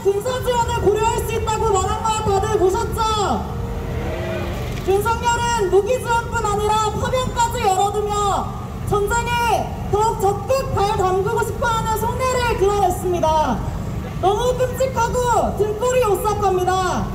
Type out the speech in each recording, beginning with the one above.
군사 지원을 고려할 수 있다고 말한 거 다들 보셨죠? 윤석열은 무기 지원뿐 아니라 파병까지 열어두며 전쟁에 더욱 적극 발 담그고 싶어하는 속내를 드러냈습니다. 너무 끔찍하고 등골이 오싹합니다.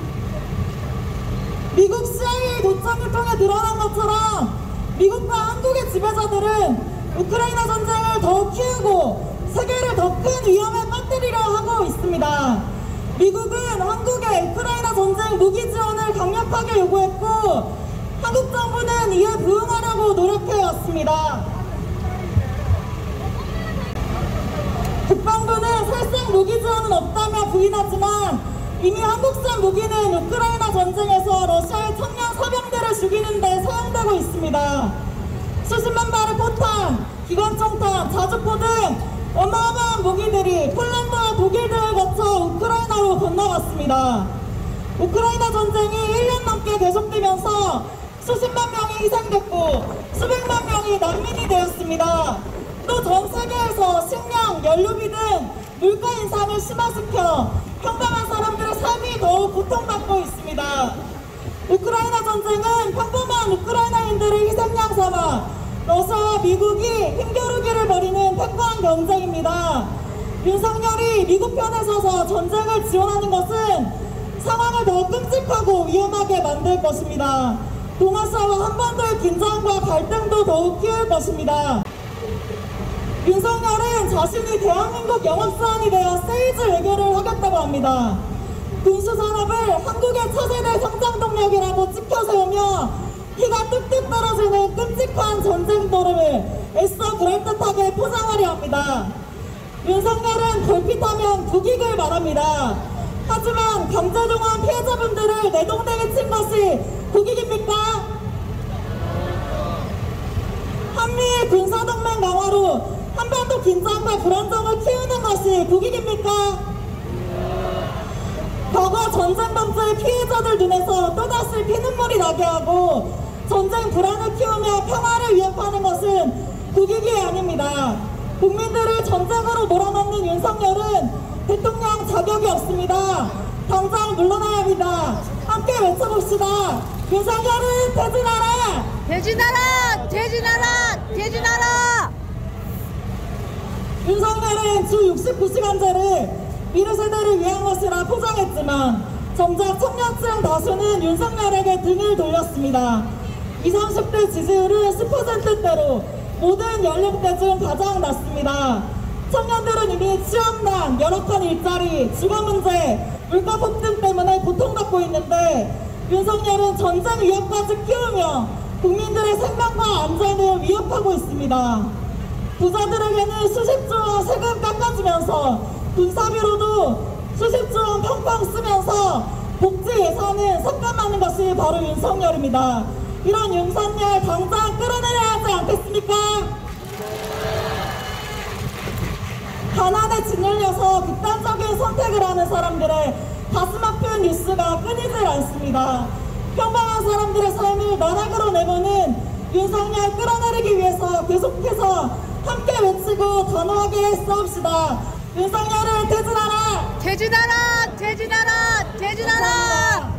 미국 CIA 도청을 통해 드러난 것처럼 미국과 한국의 지배자들은 우크라이나 전쟁을 더욱 키우고 세계를 더 큰 위험에 빠뜨리려 하고 있습니다. 미국은 한국의 우크라이나 전쟁 무기 지원을 강력하게 요구했고 한국 정부는 이에 부응하려고 노력해왔습니다. 국방부는 살상 무기 지원은 없다며 부인하지만 이미 한국산 무기는 우크라이나 전쟁에서 러시아의 청년 사병들을 죽이는 데 사용되고 있습니다. 수십만 발의 포탄, 기관총탄, 자주포 등 어마어마한 무기들이 폴란드와 독일 등을 거쳐 우크라이나로 건너갔습니다. 우크라이나 전쟁이 1년 넘게 계속되면서 수십만 명이 희생됐고 수백만 명이 난민이 되었습니다. 또 전 세계에서 식량, 연료비 등 물가 인상을 심화시켜 평범한 사람들의 삶이 더욱 고통받고 있습니다. 우크라이나 전쟁은 평범한 우크라이나인들을 희생양 삼아 러시아와 미국이 힘겨루기를 벌이는 패권 경쟁입니다. 윤석열이 미국 편에 서서 전쟁을 지원하는 것은 상황을 더 끔찍하고 위험하게 만들 것입니다. 동아시아와 한반도의 긴장과 갈등도 더욱 키울 것입니다. 윤석열은 자신이 대한민국 영업사원이 되어 세이즈 외교를 하겠다고 합니다. 군수산업을 한국의 차세대 성장 동력이라고 찍혀세우며 피가 뚝뚝 떨어지는 끔찍한 전쟁 노름을 애써 그럴듯하게 포장하려 합니다. 윤석열은 걸핏하면 국익을 말합니다. 하지만 강제동원 피해자분들을 내동댕이 친 것이 국익입니까? 한미일 군사동맹 강화로 한반도 긴장과 불안정을 키우는 것이 국익입니까? 과거 전쟁 범죄의 피해자들 눈에서 또다시 피눈물이 나게 하고 전쟁 불안을 키우며 평화를 위협하는 것은 국익이 아닙니다. 국민들을 전쟁으로 몰아넣는 윤석열은 대통령 자격이 없습니다. 당장 물러나야 합니다. 함께 외쳐봅시다. 윤석열은 퇴진하라! 퇴진하라! 퇴진하라! 퇴진하라! 윤석열은 주 69시간제를 미래 세대를 위한 것이라 포장했지만 정작 청년층 다수는 윤석열에게 등을 돌렸습니다. 20, 30대 지지율은 10%대로 모든 연령대 중 가장 낮습니다. 청년들은 이미 취업난, 열악한 일자리, 주거문제, 물가 폭등 때문에 고통받고 있는데 윤석열은 전쟁 위협까지 키우며 국민들의 생명과 안전을 위협하고 있습니다. 부자들에게는 수십조 원 세금 깎아주면서 군사비로도 수십조 원 펑펑 쓰면서 복지 예산을 삭감하는 것이 바로 윤석열입니다. 이런 윤석열 당장 끌어내려야 하지 않겠습니까? 가난에 짓눌려서 극단적인 선택을 하는 사람들의 가슴 아픈 뉴스가 끊이질 않습니다. 평범한 사람들의 삶을 나락으로 내보는 윤석열 끌어내리기 위해서 계속해서 함께 외치고 단호하게 싸웁시다. 윤석열은 퇴진하라! 퇴진하라! 퇴진하라! 퇴진하라!